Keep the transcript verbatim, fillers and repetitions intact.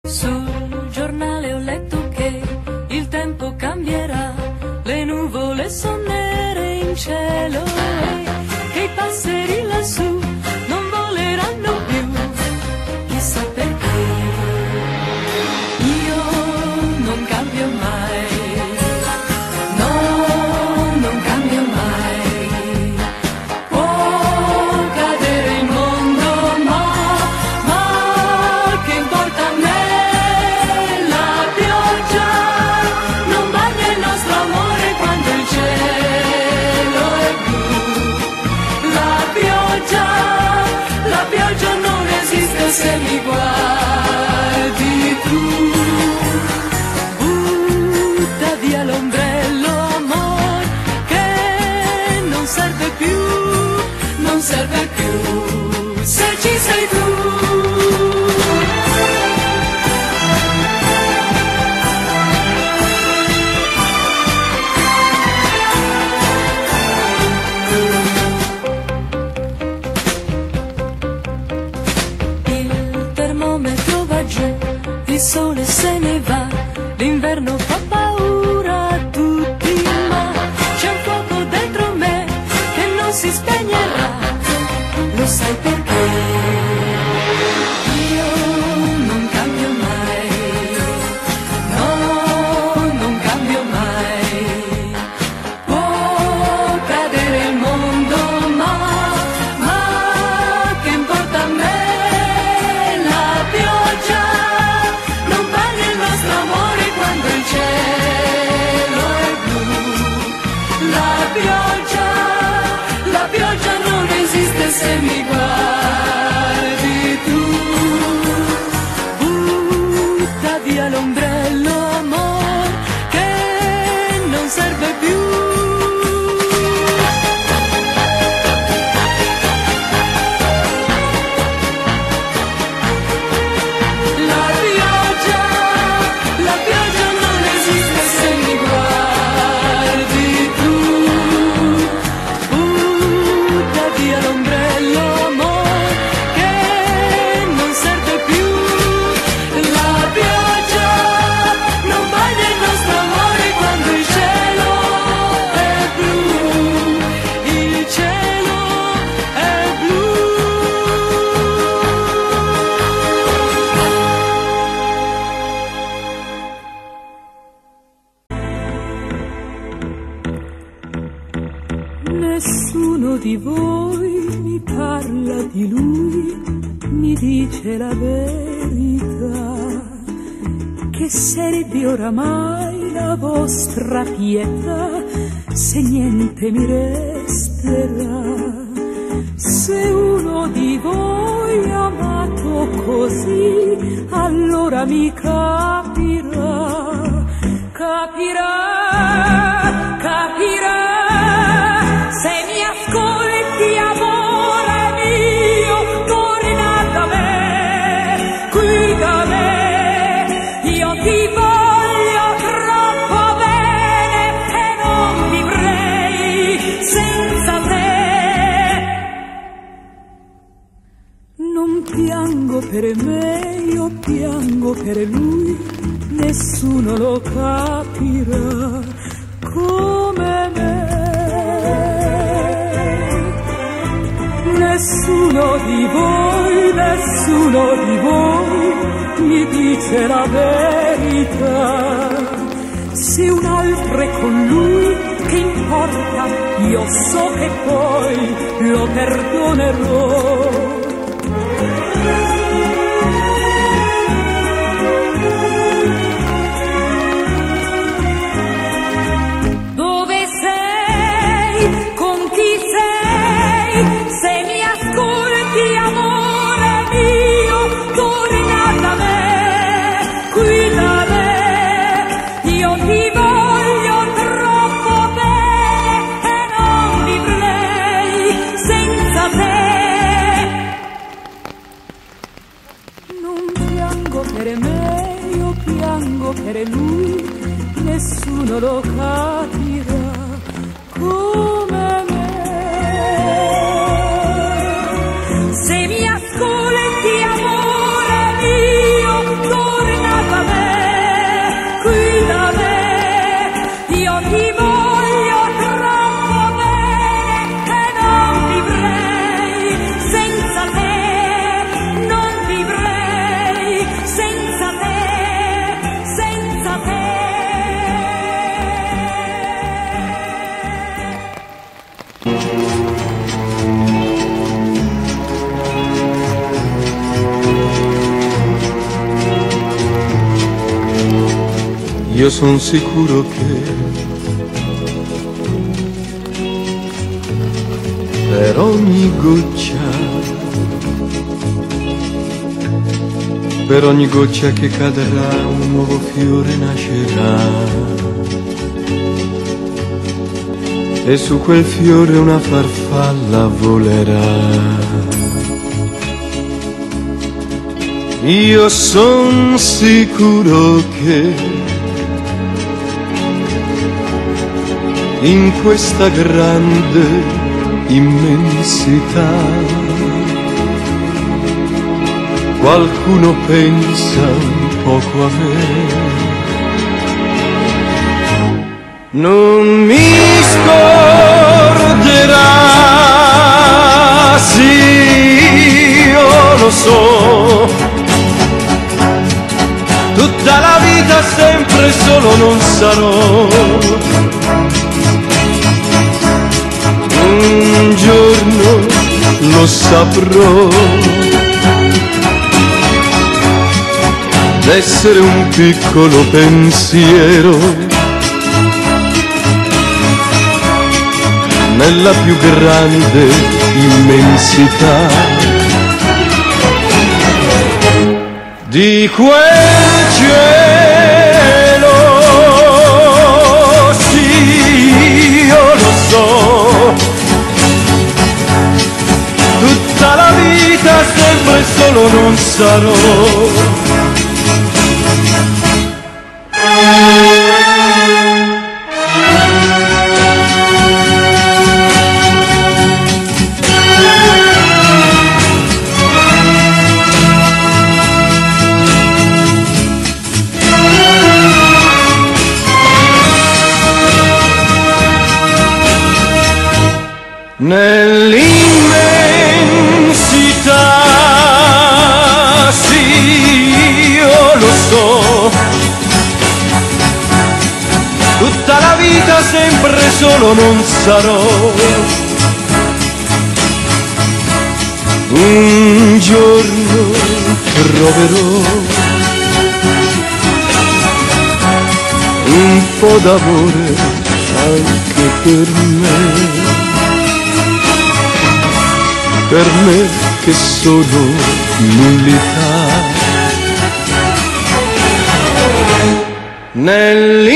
Sul giornale ho letto che il tempo cambierà, le nuvole son nere in cielo e che i passeri lassù non voleranno più, chissà perché. Io non cambio mai, no, non cambio mai. Può cadere il mondo, ma, ma che importa a me? La pioggia non bagna il nostro amore quando il cielo è blu. La pioggia, la pioggia non esiste se mi guardi tu. Butta via l'ombrello, amor, che non serve più, non serve più se ci sei tu. Il termometro va giù, il sole se ne va, l'inverno fa paura a tutti, ma c'è un fuoco dentro me che non si spegnerà, lo sai perché? Io non cambio mai, no, non cambio mai. Può cadere il mondo, ma, ma che importa a me? La pioggia non bagna il nostro amore quando il cielo è blu. La pioggia, la pioggia non esiste se mi guardi tu. Butta via l'ombrello, amor, che non serve più. La pioggia, la pioggia non esiste se mi guardi tu. Butta via l'ombrello, amor, che non serve più. La pioggia non bagna il nostro amore quando il cielo è blu. Il cielo è blu. Nessuno di voi mi parla di lui, mi dice la verità, che serve oramai la vostra pietà, se niente mi resterà. Se uno di voi ha amato così, allora mi capirà, capirà, capirà. Se mi ascolti, amore mio, torna da me, qui da me. Io ti voglio troppo bene e non vivrei senza te. Non piango per me, io piango per lui, nessuno lo capirà come me. Nessuno di voi, nessuno di voi mi dice la verità. Se un altro è con lui, che importa? Io so che poi lo perdonerò. Dove sei? Con chi sei? Se mi ascolti, amore mio, torna da me, qui da me. Io ti voglio troppo bene e non vivrei senza te. Non piango per me, io piango per lui, nessuno lo capirà come me. Se mi ascolti, amore mio, torna io son sicuro che per ogni goccia, per ogni goccia che cadrà un nuovo fiore nascerà, e su quel fiore una farfalla volerà. Io son sicuro che in questa grande immensità qualcuno pensa un poco a me. Non mi scorderà, sì, io lo so, tutta la vita sempre solo non sarò. Un giorno lo saprò, d'essere un piccolo pensiero nella più grande immensità di quel cielo. Sì, io lo so, tutta la vita sempre solo non sarò. Nell'immensità, sì, io lo so, tutta la vita sempre solo non sarò. Un giorno troverò un po' d'amore anche per me, per me che sono nullità. Nell'I